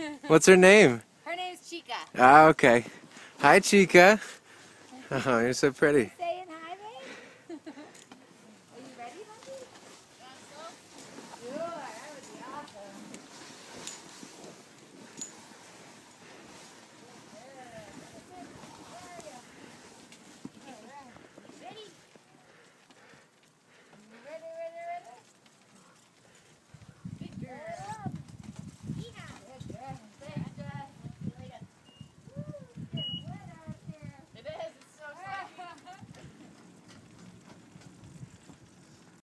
What's her name? Her name's Chica. Ah, okay. Hi, Chica. Oh, you're so pretty.